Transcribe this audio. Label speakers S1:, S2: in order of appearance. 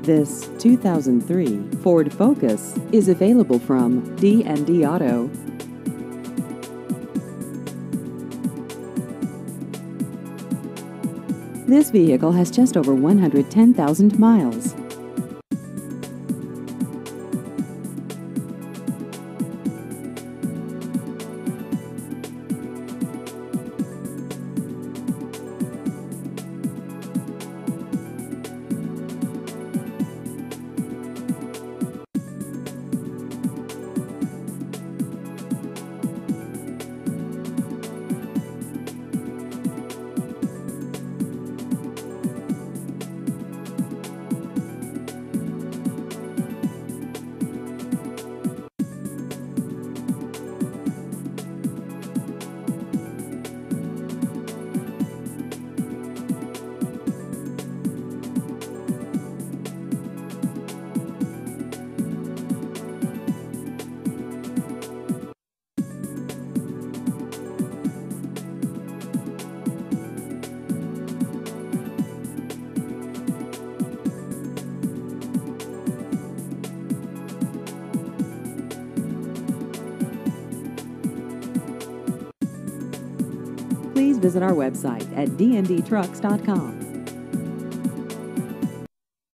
S1: This 2003 Ford Focus is available from D&D Auto. This vehicle has just over 110,000 miles. Please visit our website at dndtrucks.com.